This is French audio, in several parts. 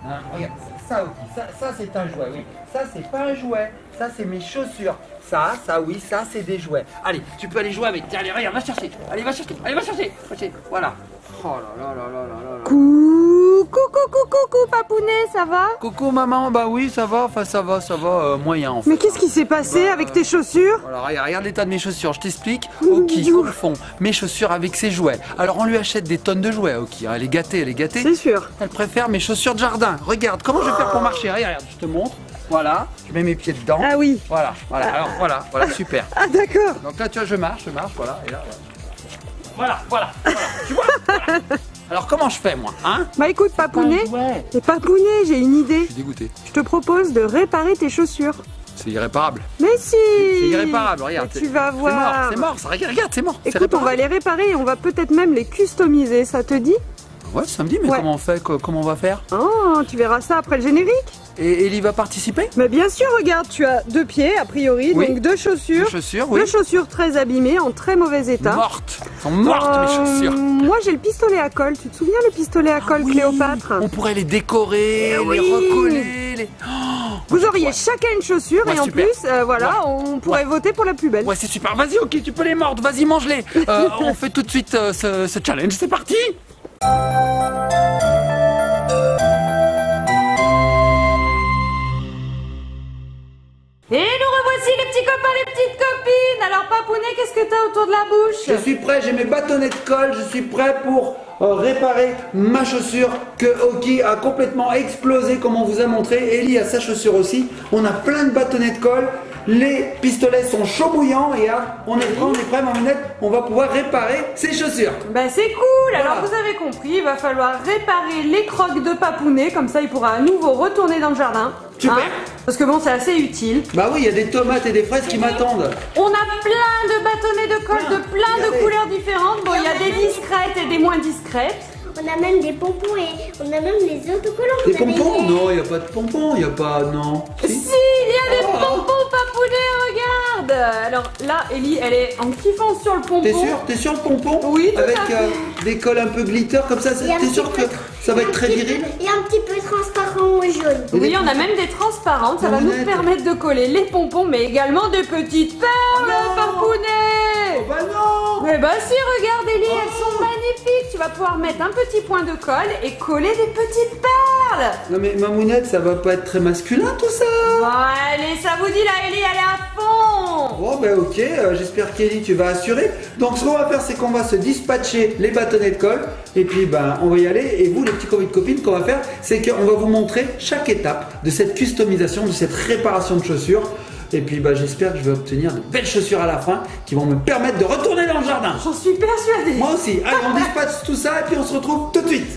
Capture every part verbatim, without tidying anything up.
Hein, regarde, ça aussi, ça, ça c'est un jouet, oui. Ça c'est pas un jouet, ça c'est mes chaussures. Ça, ça oui, ça c'est des jouets. Allez, tu peux aller jouer avec. Tiens, allez, regarde, va chercher. Allez, va chercher, allez, va chercher. Va chercher. Voilà. Oh là là là là là là là. Coucou, coucou, coucou, papounet, ça va? Coucou maman, bah oui, ça va, enfin ça va, ça va, euh, moyen en fait. Mais qu'est-ce qui s'est passé Bah, avec tes chaussures? Voilà, regarde, regarde l'état de mes chaussures, je t'explique. Oki confond mes chaussures avec ses jouets. Alors on lui achète des tonnes de jouets, Oki, hein. Elle est gâtée, elle est gâtée. C'est sûr. Elle préfère mes chaussures de jardin. Regarde, comment je vais faire pour marcher? Regarde, regarde, je te montre. Voilà, je mets mes pieds dedans. Ah oui. Voilà, voilà, alors voilà, voilà, super. Ah d'accord. Donc là, tu vois, je marche, je marche, voilà, et là, voilà, voilà, voilà, voilà, tu vois, voilà. Alors comment je fais moi, hein? Bah écoute, papounet, Ouais. et papounet, j'ai une idée. Je suis dégoûté. Je te propose de réparer tes chaussures. C'est irréparable. Mais si. C'est irréparable, regarde. Mais tu vas c'est- voir. C'est mort, c'est mort, ça, regarde, regarde, c'est mort. c'est Écoute, on va réparable. les réparer et on va peut-être même les customiser, ça te dit? Ouais, samedi, mais Ouais. comment on fait, co- comment on va faire? Oh, tu verras ça après le générique. Et Ellie va participer? Mais bien sûr, regarde, tu as deux pieds a priori, Oui. donc deux chaussures. Deux chaussures, oui. Deux chaussures très abîmées, en très mauvais état. Mortes. Elles sont mortes mes Euh, chaussures. Moi j'ai le pistolet à colle, tu te souviens le pistolet à colle Ah oui, Cléopâtre? On pourrait les décorer, Eh les oui. recoller, les... Oh, Vous auriez ouais. chacun une chaussure Ouais, et en super. plus, euh, voilà, Ouais. on pourrait Ouais. voter pour la plus belle. Ouais, c'est super. Vas-y, ok, tu peux les mordre. Vas-y, mange-les. Euh, on fait tout de suite euh, ce, ce challenge. C'est parti. Et nous revoici les petits copains, les petites copines. Alors papounet, qu'est-ce que t'as autour de la bouche? Je suis prêt, j'ai mes bâtonnets de colle. Je suis prêt pour euh, réparer ma chaussure que Oki a complètement explosé, comme on vous a montré. Ellie a sa chaussure aussi. On a plein de bâtonnets de colle. Les pistolets sont chauds bouillants et là, on est prêt, on est prêt, Mamounette. On va pouvoir réparer ses chaussures. Bah c'est cool. Voilà. Alors vous avez compris, il va falloir réparer les crocs de papounet, comme ça il pourra à nouveau retourner dans le jardin. Super. Parce que bon, c'est assez utile. Bah oui, il y a des tomates et des fraises qui m'attendent. On a plein de bâtonnets de colle Plein. de plein de Regardez. couleurs différentes. Bon, il y a des discrètes et des moins discrètes. On a même des pompons et on a même les autocollants. Des On a pompons? des- Non, il n'y a pas de pompons, il n'y a pas... Non. Si, il y a des Oh. pompons papounet, regarde. Alors là, Ellie, elle est en kiffant sur le pompon. T'es sûr? T'es sûr le pompon? Oui, tout Avec à fait. euh, des colles un peu glitter comme ça, Et un t'es petit sûr que peu- ça va et être un très petit peu- viril? Et un petit peu transparent ou jaune. Oui, on a même des transparentes, ça va nous Mamounette. permettre de coller les pompons, mais également des petites perles, Oh non. papounet. Oh bah non! Eh bah si, regarde Ellie, elles sont magnifiques. Tu vas pouvoir mettre un petit point de colle et coller des petites perles. Non mais Mamounette, ça va pas être très masculin tout ça? Bon, allez, ça vous dit là, Ellie, elle est à fond. Bon bah ok, euh, j'espère qu'Ellie tu vas assurer. Donc ce qu'on va faire c'est qu'on va se dispatcher les bâtonnets de colle et puis ben on va y aller. Et vous les petits copains de copines, qu'on va faire c'est qu'on va vous montrer chaque étape de cette customisation, de cette réparation de chaussures. Et puis bah, j'espère que je vais obtenir de belles chaussures à la fin qui vont me permettre de retourner dans le jardin. J'en suis persuadée. Moi aussi. Allez, on dispatche tout ça et puis on se retrouve tout de suite.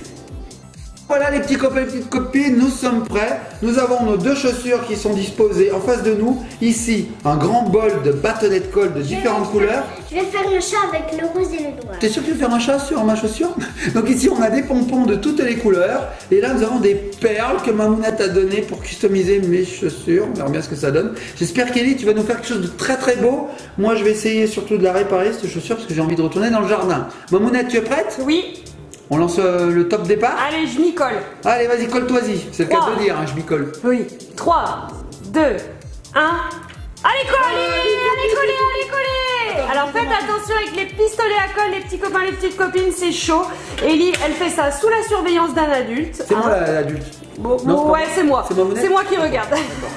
Voilà les petits copains et les petites copines, nous sommes prêts. Nous avons nos deux chaussures qui sont disposées en face de nous. Ici, un grand bol de bâtonnets de colle de différentes couleurs. Je vais faire un chat avec le rose et le noir. T'es sûr que tu veux faire un chat sur ma chaussure? Donc ici, on a des pompons de toutes les couleurs. Et là, nous avons des perles que Mamounette a données pour customiser mes chaussures. On verra bien ce que ça donne. J'espère qu'Ellie, tu vas nous faire quelque chose de très très beau. Moi, je vais essayer surtout de la réparer, cette chaussure, parce que j'ai envie de retourner dans le jardin. Mamounette, tu es prête? Oui, On lance euh, le top départ. allez, je m'y colle. Allez, vas-y, colle-toi-y. C'est le cas Trois. de le dire, hein, je m'y colle. Oui, trois, deux, un. Allez, collez, allez, collez, allez, collez. Alors faites attention avec les pistolets à colle, les petits copains, les petites copines, c'est chaud. Ellie, elle fait ça sous la surveillance d'un adulte. C'est moi Hein. la- l'adulte. Bon, Non, bon, c'est pas ouais, moi. c'est moi. C'est Mamounette. C'est moi qui regarde.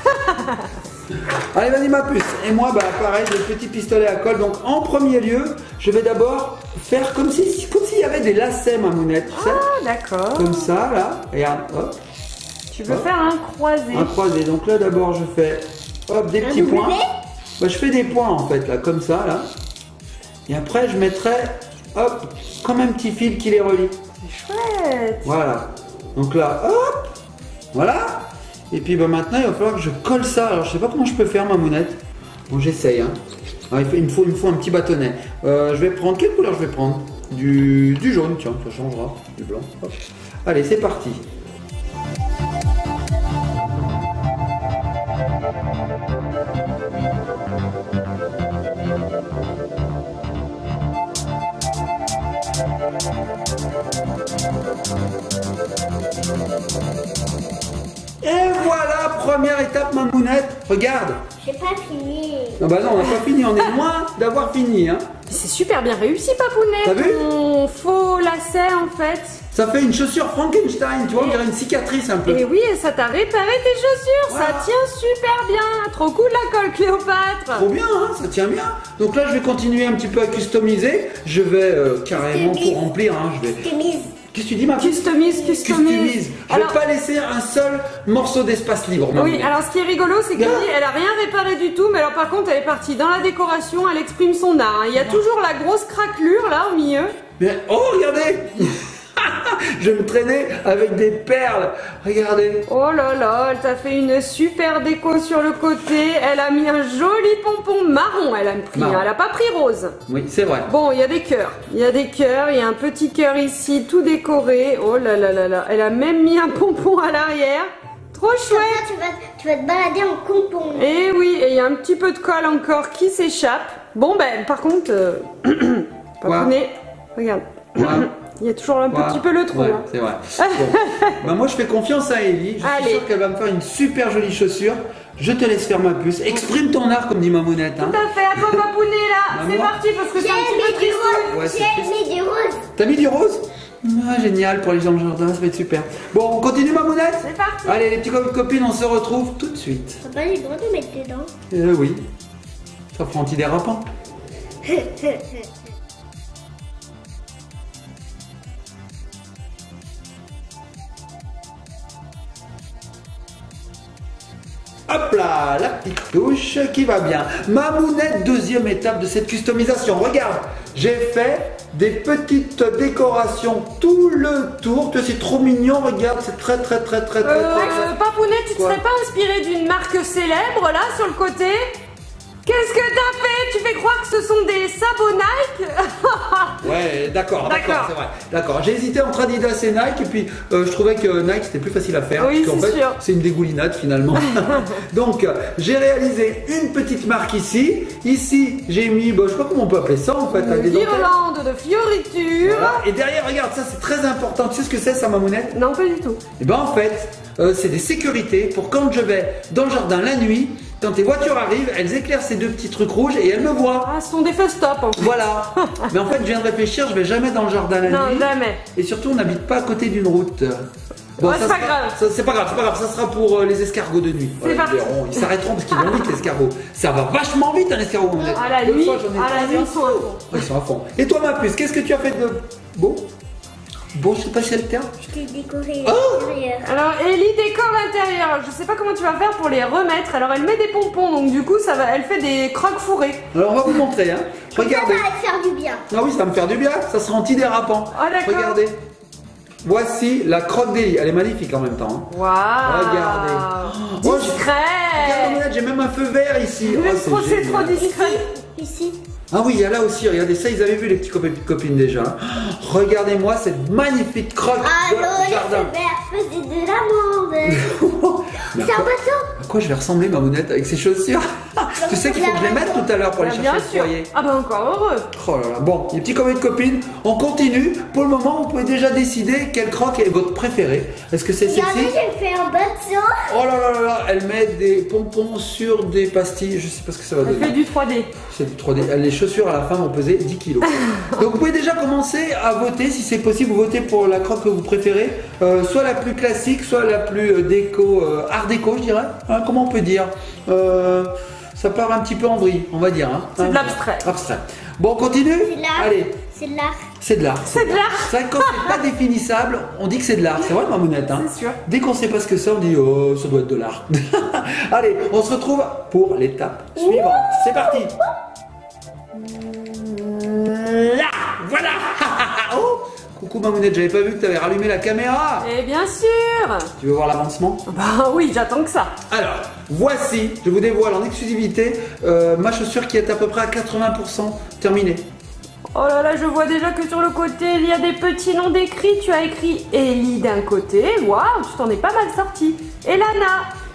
Allez, vas-y, ma puce. Et moi, bah, pareil, des petits pistolets à colle. Donc, en premier lieu, je vais d'abord faire comme si, comme s'il y avait des lacets, Mamounette. Tu sais, Ah, d'accord. comme ça, là. Regarde, hop, Tu veux faire un croisé. un croisé. Donc là, d'abord, je fais, hop, des petits W? points. Bah, je fais des points, en fait, là, comme ça, là. Et après, je mettrai, hop, comme un petit fil qui les relie. C'est chouette. Voilà. Donc là, hop, voilà. Et puis bah, maintenant, il va falloir que je colle ça. Alors, je sais pas comment je peux faire, Mamounette. Bon, j'essaye. Hein. Alors, il, faut, il, me faut, il me faut un petit bâtonnet. Euh, je vais prendre, quelle couleur je vais prendre? du, du jaune, tiens, ça changera. Du blanc. Hop. Allez, c'est parti. Et voilà, première étape, Mamounette. Regarde. J'ai pas fini. Ah bah non, on n'a pas fini, on est loin d'avoir fini. Hein. C'est super bien réussi, Papounet. T'as vu? Ton faux lacet, en fait. Ça fait une chaussure Frankenstein, tu vois, on dirait une cicatrice un peu. Et oui, et ça t'a réparé tes chaussures. Voilà. Ça tient super bien. Trop cool la colle Cléopâtre. Trop bien, hein, ça tient bien. Donc là, je vais continuer un petit peu à customiser. Je vais euh, carrément tout remplir. Hein. Je vais... Customise. Qu'est-ce que tu dis, ma Customise, customise. Customise. Je Alors- vais pas laisser un seul morceau d'espace libre. Oui, Mamounette. alors ce qui est rigolo, c'est qu'elle dit, elle a rien réparé du tout, mais alors par contre, elle est partie dans la décoration, elle exprime son art. hein. Il y a toujours la grosse craquelure là au milieu. Mais, oh, regardez. Je vais me traîner avec des perles. Regardez. Oh là là, elle t'a fait une super déco sur le côté. Elle a mis un joli pompon marron, elle a pris. Marron. hein. Elle a pas pris rose. Oui, c'est vrai. Bon, il y a des cœurs. Il y a des cœurs, il y a un petit cœur ici, tout décoré. Oh là là là là. Elle a même mis un pompon à l'arrière. Trop Comme chouette. ça, tu vas, tu vas te balader en pompon. Et oui, et il y a un petit peu de colle encore qui s'échappe. Bon ben, par contre, euh... Papounet, regarde. Quoi Il y a toujours un Quoi petit peu le trou. Ouais, hein. c'est vrai. Bon. Bah, moi, je fais confiance à Ellie. Je suis Allez. sûr qu'elle va me faire une super jolie chaussure. Je te laisse faire ma puce. Exprime ton art, comme dit Mamounette. Hein. Tout à fait, à toi Papounet là. Maman. C'est parti parce que J'ai c'est un petit peu mis du triste. Ouais, rose. c'est J'ai triste. mis du rose. T'as mis du rose? Ah, génial, pour les gens de jardin, ça va être super. Bon, on continue, Mamounette? C'est parti. Allez, les petits copains copines, on se retrouve tout de suite. Papa, j'ai le droit de mettre dedans. Euh, oui. Ça fera antidérapant. Hop là, la petite touche qui va bien. Mamounette, deuxième étape de cette customisation. Regarde, j'ai fait des petites décorations tout le tour. Tu vois, c'est trop mignon, regarde, c'est très très très très très Euh, très. euh, Papounet, tu te Quoi serais pas inspiré d'une marque célèbre là sur le côté? Qu'est-ce que t'as fait? Tu fais croire que ce sont des sabots Nike? Ouais, d'accord, d'accord, D'accord. c'est vrai. D'accord, j'ai hésité entre Adidas et Nike et puis euh, je trouvais que Nike c'était plus facile à faire. Oui, parce qu'en c'est fait, sûr. c'est une dégoulinade finalement. Donc, euh, j'ai réalisé une petite marque ici. Ici, j'ai mis, bah, je sais pas comment on peut appeler ça en fait. Une avec des dentelles. guirlande de fioritures. Voilà. Et derrière, regarde, ça c'est très important. Tu sais ce que c'est ça, Mamounette? Non, pas du tout. Et ben en fait, euh, c'est des sécurités pour quand je vais dans le jardin la nuit. Quand les voitures arrivent, elles éclairent ces deux petits trucs rouges et elles me voient. Ah, ce sont des feux stop en fait. Voilà. Mais en fait, je viens de réfléchir, je vais jamais dans le jardin la Non, nuit. jamais. Et surtout, on n'habite pas à côté d'une route. Ouais, c'est ça pas sera- grave. ça- C'est pas grave, c'est pas grave. Ça sera pour euh, les escargots de nuit. C'est ils parti. verront, ils s'arrêteront parce qu'ils vont vite, les escargots. Ça va vachement vite, un escargot. mon À la L'autre nuit, fois, j'en ai à la croisé nuit, un. ils sont à fond. Ouais, ils sont à fond. Et toi, ma puce, qu'est-ce que tu as fait de beau? Beau, je sais pas si c'est le terme. Je t'ai décoré Oh l'intérieur. Alors Ellie décore l'intérieur. Je sais pas comment tu vas faire pour les remettre. Alors elle met des pompons, donc du coup ça va, elle fait des croques fourrées. Alors, on va vous montrer. Hein. Ça Regardez. va te faire du bien. Ah oui, ça va me faire du bien. Ça sera antidérapant. Ah, d'accord. Regardez. Voici la croque d'Ellie. Elle est magnifique en même temps. hein. Waouh. Regardez. Oh, j'ai- Regarde, Discret. Mamounette, j'ai même un feu vert ici. Mais Oh, trop, c'est trop génial. discret. Ici. Ah oui, il y a là aussi, regardez ça, ils avaient vu les petits copains et petites copines déjà. hein. Regardez-moi cette magnifique croque Allô, de les jardin. feux verts faisaient de l'amande. Mais à C'est un quoi, bateau. à quoi je vais ressembler, Mamounette, avec ces chaussures? Tu sais qu'il faut que je les mette tout à l'heure pour aller Ah, chercher bien le sûr. foyer. Ah bah encore heureux. Oh là là, bon, les petits copains et copines, on continue. Pour le moment, vous pouvez déjà décider quelle croque est votre préférée. Est-ce que c'est Regardez, celle-ci? j'ai fait un bateau. Oh là là là là, elle met des pompons sur des pastilles, je sais pas ce que ça va Elle donner. fait du trois D. C'est du trois D. Les chaussures à la fin vont peser dix kilos. Donc vous pouvez déjà commencer à voter si c'est possible. Vous votez pour la croque que vous préférez, euh, soit la plus classique, soit la plus euh, déco, euh, art déco, je dirais. Hein, comment on peut dire Euh, Ça part un petit peu en vrille, on va dire. Hein. C'est de Hein, l'abstrait. Abstrait. Bon, on continue. C'est de l'art. Allez, C'est de l'art. c'est de l'art. C'est de l'art. C'est vrai que quand c'est pas définissable, on dit que c'est de l'art. C'est vrai, Mamounette. Hein. C'est sûr. Dès qu'on sait pas ce que c'est, on dit oh, ça doit être de l'art. Allez, on se retrouve pour l'étape suivante. C'est parti. Là, voilà. Oh, coucou Mamounette, j'avais pas vu que tu avais rallumé la caméra. Et bien sûr. Tu veux voir l'avancement? Bah oui, j'attends que ça. Alors, voici, je vous dévoile en exclusivité euh, ma chaussure qui est à peu près à quatre-vingts pour cent terminée. Oh là là, je vois déjà que sur le côté, il y a des petits noms d'écrits. Tu as écrit Ellie d'un côté. Waouh, tu t'en es pas mal sorti. Et Lana.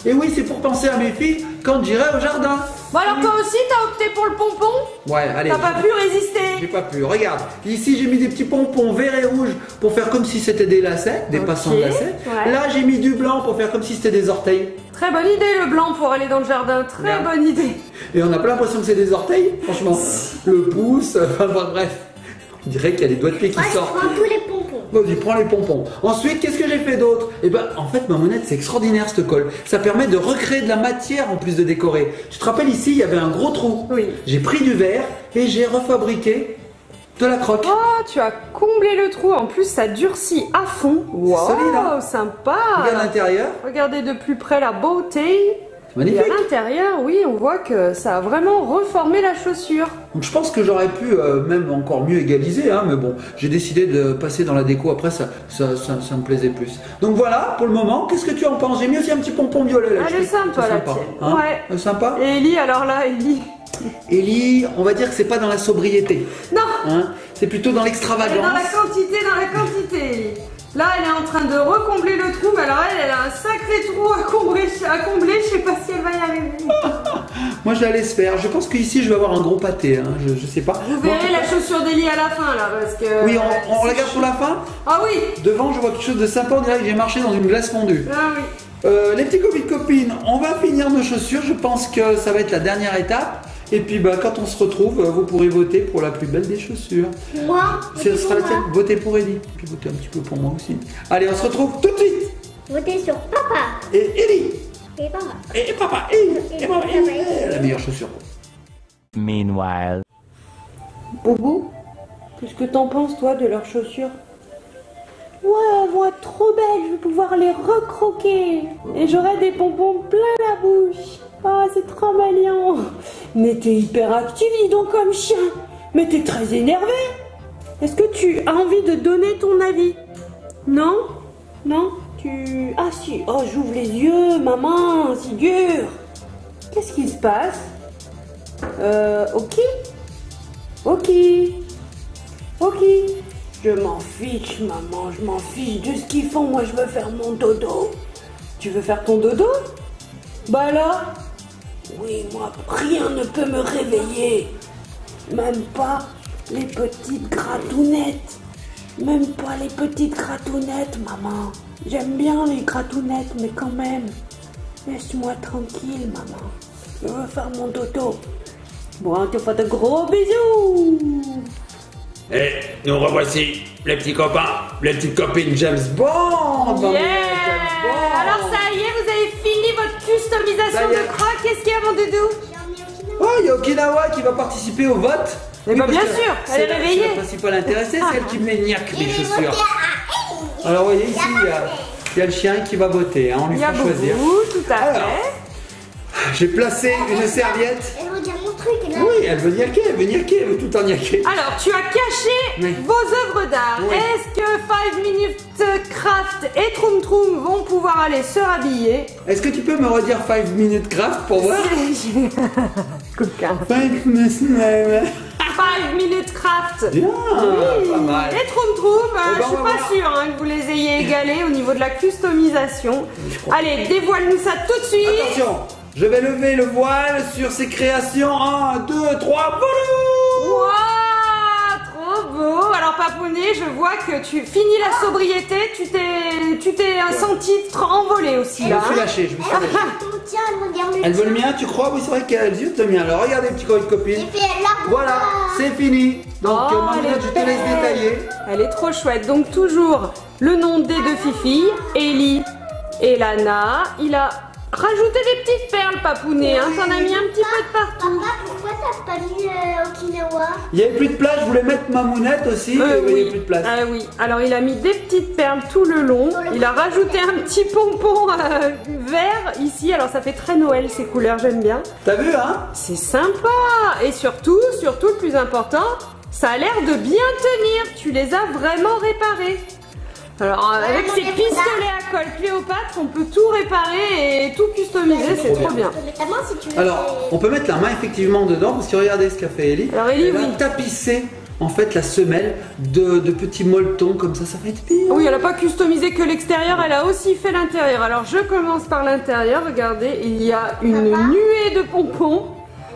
Et oui, c'est pour penser à mes filles quand j'irai au jardin. Bon alors toi aussi t'as opté pour le pompon? Ouais, allez. T'as pas pu résister? J'ai pas pu. Regarde, ici j'ai mis des petits pompons verts et rouges pour faire comme si c'était des lacets, des Ok, passants de lacets. ouais. Là j'ai mis du blanc pour faire comme si c'était des orteils. Très bonne idée le blanc pour aller dans le jardin, très Regarde. bonne idée. Et on n'a pas l'impression que c'est des orteils, franchement. Le pouce, enfin bref. On dirait qu'il y a des doigts de pied qui Moi, je sortent. prends tous les pompons. Vas-y, prends les pompons. Ensuite, qu'est-ce que j'ai fait d'autre? Eh ben, en fait, Mamounette, c'est extraordinaire cette colle. Ça permet de recréer de la matière en plus de décorer. Tu te rappelles ici, il y avait un gros trou. Oui. J'ai pris du verre et j'ai refabriqué de la croque. Oh, tu as comblé le trou, en plus ça durcit à fond. Wow, solide, hein. sympa. Regarde l'intérieur. Regardez de plus près la beauté. Et Magnifique. à l'intérieur, oui, on voit que ça a vraiment reformé la chaussure. Donc je pense que j'aurais pu euh, même encore mieux égaliser, hein, mais bon, j'ai décidé de passer dans la déco après, ça, ça, ça, ça me plaisait plus. Donc voilà, pour le moment, qu'est-ce que tu en penses? J'ai mis aussi un petit pompon violet là. Elle je est trouve. sympa, C'est la tienne. hein. Ouais. Euh, Sympa. Et Ellie, alors là, Ellie. Ellie, on va dire que c'est pas dans la sobriété, Non, hein, c'est plutôt dans elle est l'extravagance. dans la quantité, dans la quantité, Ellie. Là, elle est en train de recombler le trou, mais alors elle, elle a un sacré trou à combler, à combler. Je sais pas si elle va y arriver. Moi je la laisse faire, je pense qu'ici je vais avoir un gros pâté, hein. je, je sais pas. Vous Bon, en verrez tout la cas- chaussure d'Ellie à la fin, là, parce que... Oui, on, on la garde pour la fin. Ah oui. Devant je vois quelque chose de sympa, on dirait que j'ai marché dans une glace fondue. Ah oui. Euh, les petits copines copines, on va finir nos chaussures, je pense que ça va être la dernière étape. Et puis bah, quand on se retrouve, euh, vous pourrez voter pour la plus belle des chaussures. Moi, Ce votez sera la pour tienne. moi. Votez pour Ellie, puis votez un petit peu pour moi aussi. Allez, on se retrouve tout de suite. Votez sur papa. Et Ellie, Et papa. et, et papa, et, et, maman, et, la meilleure chaussure. Meanwhile. Boubou, qu'est-ce que t'en penses, toi, de leurs chaussures? Ouais, elles vont être trop belles, je vais pouvoir les recroquer. Et j'aurai des pompons plein la bouche. Ah, c'est trop mignon. Mais t'es hyper active, dis donc, comme chien. Mais t'es très énervé. Est-ce que tu as envie de donner ton avis? Non? Non? Tu... Ah si, oh, j'ouvre les yeux, maman, c'est dur. Qu'est-ce qui se passe? Euh, ok. Ok. Ok. Je m'en fiche, maman, je m'en fiche de ce qu'ils font. Moi, je veux faire mon dodo. Tu veux faire ton dodo? Bah là? Oui, moi, rien ne peut me réveiller. Même pas les petites gratounettes. Même pas les petites gratounettes, maman. J'aime bien les gratounettes, mais quand même. Laisse-moi tranquille, maman. Je veux faire mon dodo. Bon, on te fait de gros bisous. Et nous revoici, les petits copains, les petites copines James Bond. Maman, Yeah! James Bond. Alors ça y est, vous avez fini votre customisation Ça y est. de crocs. Qu'est-ce qu'il y a, mon doudou? J'ai emmené Okinawa. Oh, il y a Okinawa qui va participer au vote. Eh ben, parce bien que sûr, c'est elle est la- réveillée. C'est la principale intéressée, c'est elle qui me niaque Il les est voté chaussures. à Alors, vous voyez ici, il y a, il y a le chien qui va voter, hein, on lui Il y a fera choisir. beaucoup, tout à Alors, fait. J'ai placé une serviette. Elle regarde mon truc là. Oui, elle veut niaquer, elle veut niaquer, elle veut tout en niaquer. Alors, tu as caché Oui. vos œuvres d'art. Oui. Est-ce que five minutes Craft et Troum Troum vont pouvoir aller se rhabiller? Est-ce que tu peux me redire five minutes craft pour voir? Coquin. five minutes. five minutes Craft. Bien, pas mal. Et Troum Troum, euh, Eh ben, je on suis va pas voir. sûre hein, que vous les ayez égalés au niveau de la customisation. Allez, dévoile-nous ça tout de suite. Attention, je vais lever le voile sur ces créations. un, deux, trois, voilà. Waouh, trop beau. Alors Papounet, je vois que tu finis la sobriété, tu t'es tu t'es un senti envolé aussi Je là. me suis hein. lâché, je me suis Elle lâché. regarde ton tien, elle regarde le Elle veut le tien. mien, tu crois? Oui, c'est vrai qu'elle zut le mien. Alors regardez, petit copain de Et copine. puis elle l'a. Voilà, c'est fini. Donc, Oh, euh, Mamounette, elle est je te laisse belle. détailler. Elle est trop chouette. Donc toujours le nom des deux filles, Ellie et Lana. Il a rajouté des petites perles Papounet, hein. T'en as mis un petit peu de partout. Papa, pourquoi t'as pas mis euh, Okinawa? Il n'y avait plus de place, je voulais mettre Mamounette aussi, Euh, mais il n'y oui. avait plus de place. Ah oui. Alors il a mis des petites perles tout le long. Il a rajouté un petit pompon euh, vert ici. Alors ça fait très Noël ces couleurs, j'aime bien. T'as vu, hein? C'est sympa. Et surtout, surtout le plus important, ça a l'air de bien tenir. Tu les as vraiment réparés. Alors euh, avec ces pistolets à colle Cléopâtre, on peut tout réparer et tout customiser. C'est trop bien. Mets ta main si tu veux. Alors, on peut mettre la main effectivement dedans, parce que regardez ce qu'a fait Ellie. Alors, Ellie, Elle a oui. tapissé en fait la semelle de, de petits molletons comme ça, ça va être bien. Oui, elle n'a pas customisé que l'extérieur, elle a aussi fait l'intérieur. Alors je commence par l'intérieur, regardez, il y a une nuée de pompons.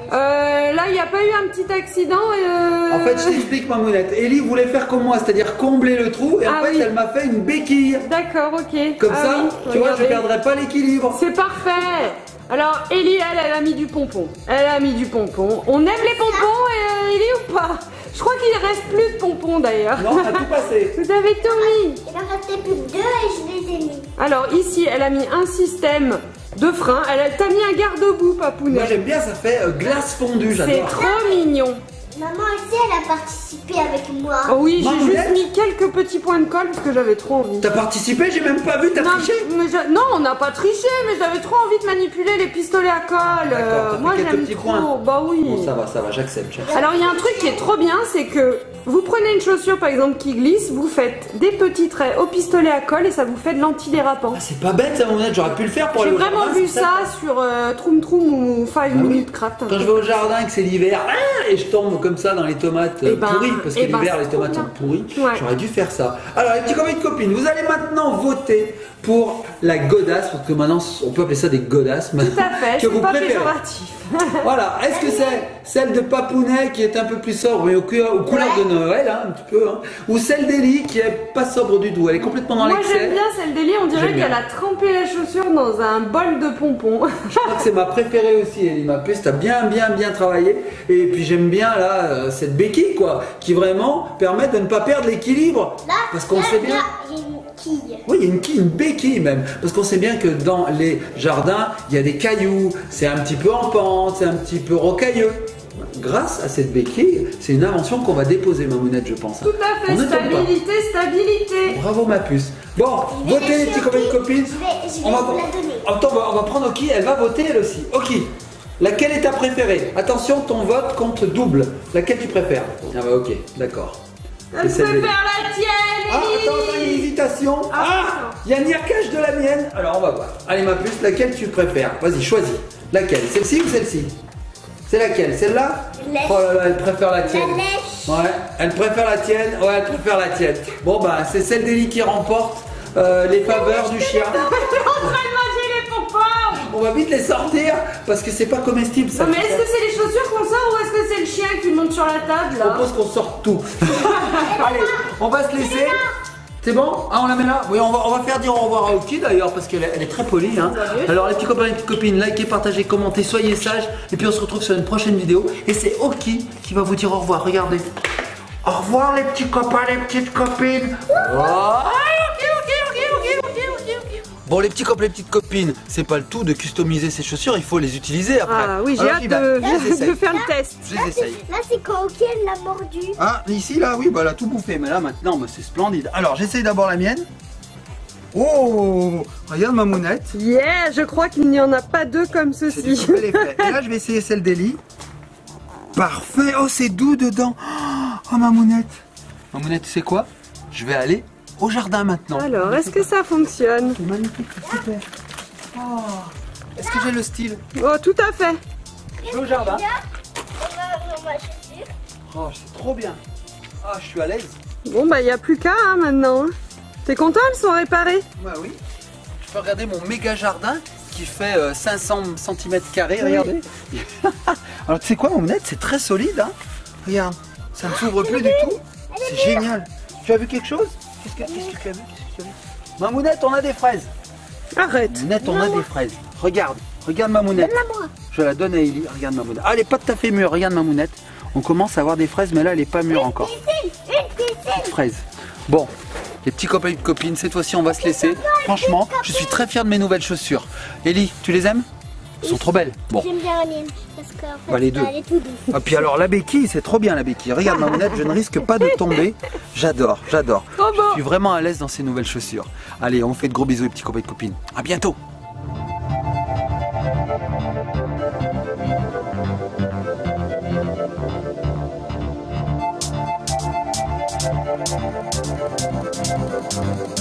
Euh, là, il n'y a pas eu un petit accident euh... En fait, je t'explique, Mamounette. Ellie voulait faire comme moi, c'est-à-dire combler le trou, et ah, en fait, oui. elle m'a fait une béquille. D'accord, ok. Comme ah, ça, oui. tu vois, Regardez. je perdrai pas l'équilibre. C'est parfait. Alors, Ellie, elle, elle a mis du pompon. Elle a mis du pompon. On aime les pompons, et, euh, Ellie, ou pas? Je crois qu'il ne reste plus de pompons, d'ailleurs. Non, on a tout passé. Vous avez tout mis. Il en restait plus que deux et je les ai mis. Alors, ici, elle a mis un système de frein. Elle a, t'as mis un garde-boue, Papounet. Moi, j'aime bien, ça fait euh, glace fondue, C'est j'adore. trop mignon. Maman aussi, elle a participé avec moi. Oh oui, j'ai Mamounette. juste mis quelques petits points de colle parce que j'avais trop envie. T'as participé, j'ai même pas vu, t'as Non, triché. mais je- non, on n'a pas triché, mais j'avais trop envie de manipuler les pistolets à colle. D'accord, Euh, t'as fait moi, quelques j'aime petits trop. points. Bah oui. Bon, ça va, ça va, j'accepte. j'accepte. Alors, il y a un truc qui est trop bien, c'est que vous prenez une chaussure, par exemple, qui glisse, vous faites des petits traits au pistolet à colle et ça vous fait de l'antidérapant. Ah, c'est pas bête, ça, Mamounette, j'aurais pu le faire pour J'ai aller au vraiment jardin, vu c'est ça sympa. sur euh, Troom Troom ou five Ah oui. Minute Craft. un Quand je truc. vais au jardin et que c'est l'hiver, ah, et je tombe comme ça dans les tomates Eh euh, ben, pourries, parce que eh ben, l'hiver c'est les tomates trop sont bien. pourries, Ouais. j'aurais dû faire ça. Alors les petits copains et copines, vous allez maintenant voter pour la godasse, parce que maintenant on peut appeler ça des godasses. Tout à fait, que c'est vous pas préférez. péjoratif. Voilà, est-ce que c'est celle de Papounet qui est un peu plus sobre, mais aux, couleurs aux couleurs de Noël, hein, un petit peu, hein, ou celle d'Ellie qui est pas sobre du tout, elle est complètement dans Moi l'excès. j'aime bien celle d'Ellie, on dirait J'aime bien. qu'elle a trempé la chaussure dans un bol de pompons. Je crois que c'est ma préférée aussi, Ellie, ma puce, t'as bien bien bien travaillé. Et puis j'aime bien là, euh, cette béquille quoi, qui vraiment permet de ne pas perdre l'équilibre. Là, Parce qu'on là, sait bien... là, il y a une quille. Oui, il y a une quille, une béquille même. Parce qu'on sait bien que dans les jardins, il y a des cailloux, c'est un petit peu en pente, c'est un petit peu rocailleux. Grâce à cette béquille, c'est une invention qu'on va déposer, Mamounette, je pense. Tout à fait, On ne tombe pas. stabilité, stabilité. Bravo ma puce. Bon, Je vais votez les la petits copains et chercher. copines. Je vais, je vais On va, vous la donner. Attends, on va, on va prendre Oki, elle va voter elle aussi. Oki, laquelle est ta préférée? Attention, ton vote compte double. Laquelle tu préfères? Ah bah ok, d'accord. Elle Et celle préfère d'Ellie. la tienne, Ah, Ellie. attends, attends, il y a une hésitation. Ah, Ah, il y a un niaquage de la mienne. Alors on va voir. Allez ma puce, laquelle tu préfères? Vas-y, choisis. Laquelle? Celle-ci ou celle-ci? C'est laquelle? Celle-là? Lèche. Oh là là, elle préfère la tienne. La lèche. Ouais, elle préfère la tienne. Ouais, elle préfère la tienne. Bon bah, c'est celle d'Ellie qui remporte euh, les faveurs du chien. Elle est en train de manger les pompons. On va vite les sortir parce que c'est pas comestible ça. Non mais est-ce que c'est les chaussures qu'on sort ou est-ce que c'est le chien qui monte sur la table Je là? propose qu'on sorte tout. Allez, on va se laisser. C'est bon? Ah, on la met là? Oui, on va, on va faire dire au revoir à Oki d'ailleurs parce qu'elle est, elle est très polie. Hein. Alors, les petits copains et les petites copines, likez, partagez, commentez, soyez sages. Et puis, on se retrouve sur une prochaine vidéo. Et c'est Oki qui va vous dire au revoir. Regardez. Au revoir, les petits copains, les petites copines. Voilà. Bon, les petits copains, les petites copines, c'est pas le tout de customiser ces chaussures, il faut les utiliser après. Ah oui, j'ai Alors, hâte j'y vais. de, Je les essaye. de faire le test. Je les essaye. Là, c'est quand Oki, elle l'a mordu. Ah, ici, là, oui, bah, elle a tout bouffé. Mais là, maintenant, bah, c'est splendide. Alors, j'essaye d'abord la mienne. Oh, regarde ma mounette. Yeah, je crois qu'il n'y en a pas deux comme C'est du ceci. tout bel effet. Et là, je vais essayer celle d'Ellie. Parfait. Oh, c'est doux dedans. Oh, ma mounette. Ma mounette, tu sais quoi? Je vais aller au jardin maintenant. Alors, est-ce que ça fonctionne? C'est magnifique, c'est super. Oh, est-ce que j'ai le style? Oh, tout à fait. Je vais au jardin. On va chaussure. Oh, c'est trop bien. Ah, je suis à l'aise. Bon, bah, il n'y a plus qu'à hein, maintenant. hein. T'es content, elles sont réparées? Bah oui. Je peux regarder mon méga jardin qui fait euh, cinq cents centimètres carrés, regardez. Alors tu sais quoi, mon mounette, c'est très solide, hein. Regarde, ça ne s'ouvre plus du tout. C'est génial. Tu as vu quelque chose? Qu'est-ce que, qu'est-ce que tu as vu? Qu'est-ce que tu as vu? Ma mounette, on a des fraises. Arrête. Mounette, on a des fraises. Regarde, regarde ma mounette. Donne-la moi. Je la donne à Ellie. Regarde ma mounette. Ah, elle est pas tout à fait mûre. Regarde ma mounette. On commence à avoir des fraises, mais là, elle est pas mûre encore. Piscine, une piscine. Fraises. Bon, les petits copains et copines, cette fois-ci on va se laisser. Franchement, je suis très fier de mes nouvelles chaussures. Ellie, tu les aimes? Elles sont trop belles. Bon, J'aime bien la mienne parce qu'en fait, Bah, les deux. elle est tout douce. et puis alors la béquille, c'est trop bien la béquille. Regarde ma mounette, je ne risque pas de tomber. J'adore, j'adore. Trop beau. Je suis vraiment à l'aise dans ces nouvelles chaussures. Allez, on vous fait de gros bisous les petits copains et copines. À bientôt. Thank you.